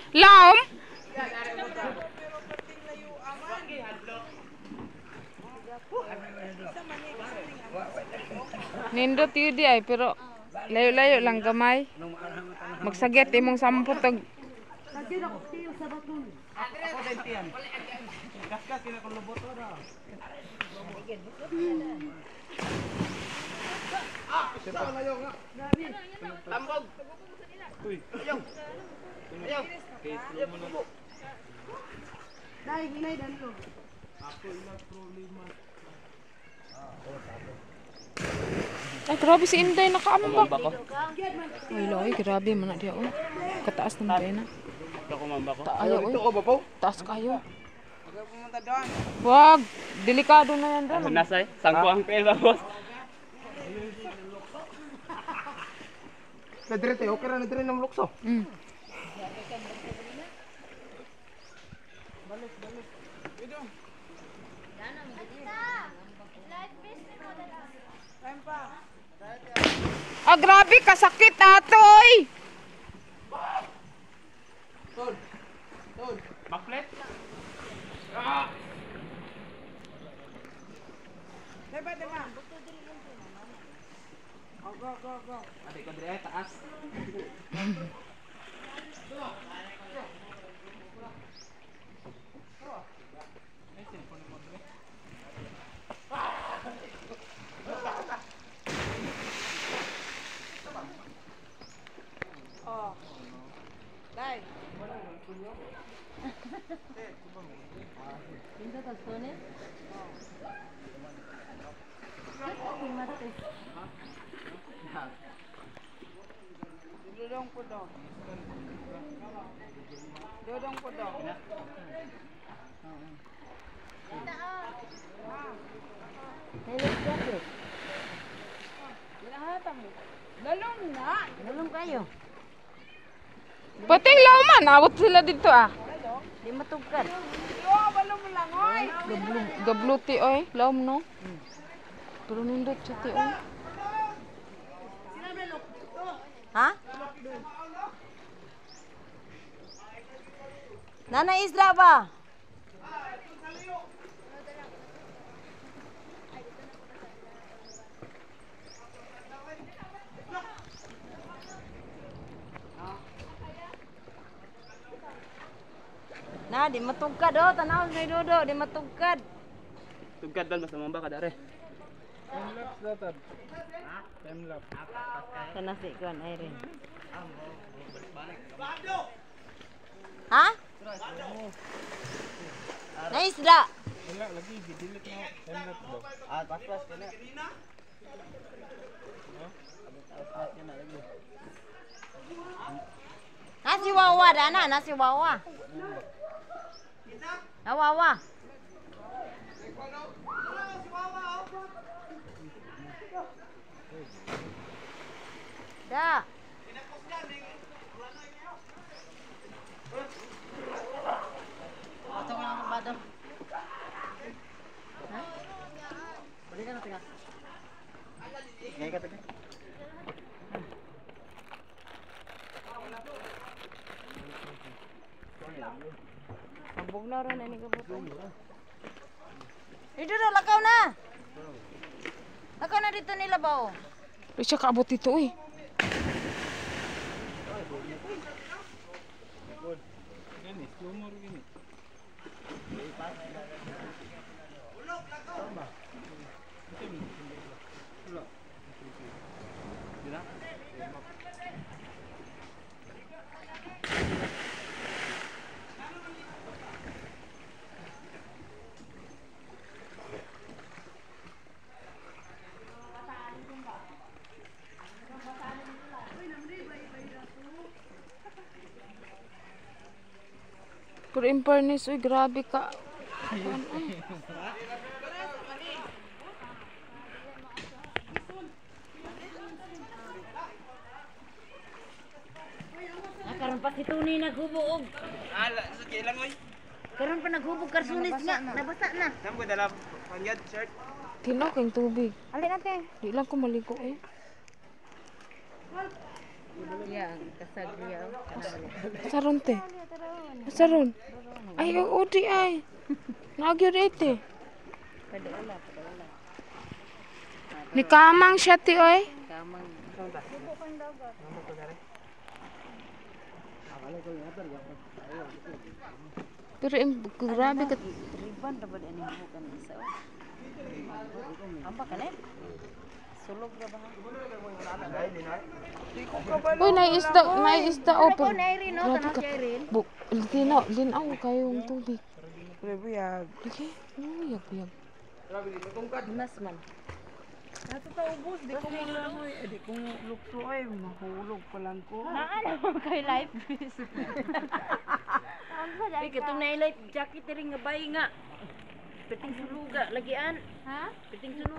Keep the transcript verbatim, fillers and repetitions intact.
Laom? Nindot yun di ay, pero layo-layo lang gamay. Magsagit imong sampot tag. Tambog. Uy. Ayaw. Ayaw. Dai, ginay dan lo. Ay, grabe si Inday, nakaambak. Ay, loy, grabe man na dia, oh. Kataas ng pena. Ako mamba ko. Ta ayaw, Ito oy. ko ba po? Taas kayo. Huwag pumunta doon. Wag, delikado na yan doon. Nasay, sangko ang pera, boss. Nadrete, okay na nadrete ng lukso. Mm. Ah, grabe, kasakit atoy. Tol. Tol. Backflip. Ah. Diba, diba? Go, go, go, go. Adik ko dire taas. Oh. Dai. Pinta tas tone? Dodong po daw. Dodong po daw. Hello, Jackie. Lahat mo. Lalong na. Lalong kayo. Pating lauman, abot sila dito ah. Di matugkad. Yo, balong lang oy. Gablu, gabluti oy, laom no. Pero nindot siya ti oy. Ha? Nana Isra ba? Na, di matugkad oh, tanaw kay Dodo, di matugkad. Tugkad dal mas mamba ka dare. Time-lapse datad. Ha? Time-lapse. Kana si kon ay rin. Ha? Na Isra. Wala lagi di-delete mo time-lapse daw. Ah, pas-pas kana. Pas-pas kana lagi. Nasi Wawa dana, nasi Wawa. Na Wawa. Da. Atong lang bado. Ha? Balik ka na tinga. Ngay ka tagi. Pambog na ron ani kabuto. Dito na lakaw na. Lakaw na dito nila ba oh. Pero siya kaabot dito oy. Gani, slow mo rin gani. Pero in fairness, uy, grabe ka. Ah, karon pa si Tony naghubog. Ah, sa kailan mo? Karon pa naghubog karsunis nga, nabasa na. Namo dala pangyad shirt. Tinaw kayong tubig. Ali natin. Di lang ko maligo eh. Yang kasag niya. Saron te. Asa ron? Ay, oo di ay. Nagyo dito. Pwede wala, pwede wala. Ni kamang siya ti oy. Kamang. Pero im grabe ka. Riban ra ba ani bukan isa. Amba kan eh? Sulog ra ba? Uy, naisda, naisda o. Ako na Irene, no? Grabe Tanong ka. si Irene. Buk, linaw, linaw kayong tubig. Buyag. Lagi, buyag, buyag. Mas man. Nato ta ubos, di ko malangoy, eh, di ko lukso ay mahulog pa lang ko. Ano kay life vest? Ay katong na life jacket ring nga bay nga. Piting suluga lagian. Ha? Piting suluga.